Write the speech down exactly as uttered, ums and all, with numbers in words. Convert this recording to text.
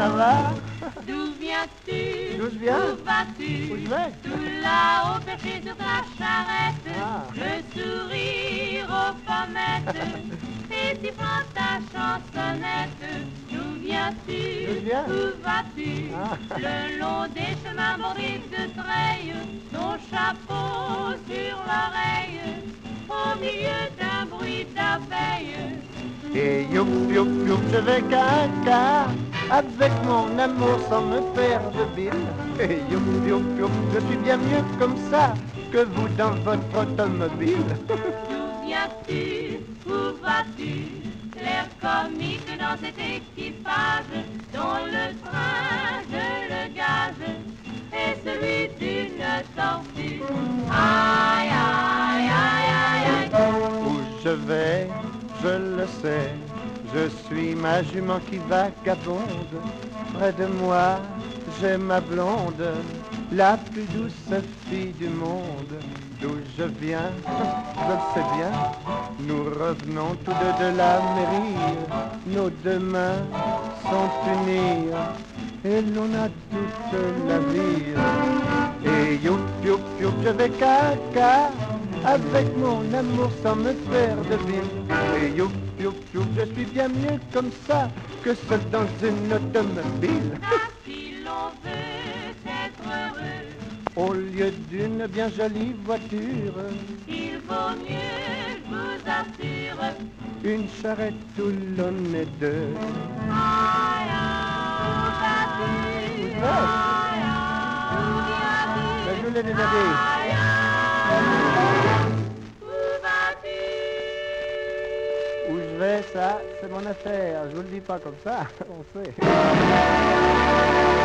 ça va? D'où viens-tu? D'où je viens? Où vas-tu? Où je vais? Tout là-haut perché sur ta charrette, Ah. le sourire aux pommettes, et sifflant ta chansonnette. D'où viens-tu? D'où je viens? Où vas-tu? Ah. Le long des chemins bordés de treilles, ton chapeau sur l'oreille, au milieu d'un bruit d'abeilles. Et youp, youp, youp, je vais caca avec mon amour sans me faire de bile. Et youp, youp, youp, je suis bien mieux comme ça que vous dans votre automobile. D'où viens-tu? Où vas-tu? L'air comique dans cet équipage dont le train, je le gage, est celui d'une tortue. Aïe, aïe, aïe, aïe, aïe. Où je vais, je le sais, je suis ma jument qui vagabonde. Près de moi, j'ai ma blonde, la plus douce fille du monde. D'où je viens, je le sais bien, nous revenons tous deux de la mairie. Nos deux mains sont unies et l'on a toute la vie. Et youp, youp, youp, je vais caca avec mon amour sans me faire de bile. Et youp, youp, youp, je suis bien mieux comme ça que seul dans une automobile. Ah, si l'on veut être heureux, Au lieu d'une bien jolie voiture, il vaut mieux, je vous assure. une charrette où l'on est deux. Aïe, aïe, où vas-tu? Où je vais? Aïe, aïe, où viens-tu? Ben, je l'ai déjà dit. Aïe, aïe, où vas-tu? Où je vais, ça, c'est mon affaire. Je vous le dis pas comme ça, on sait.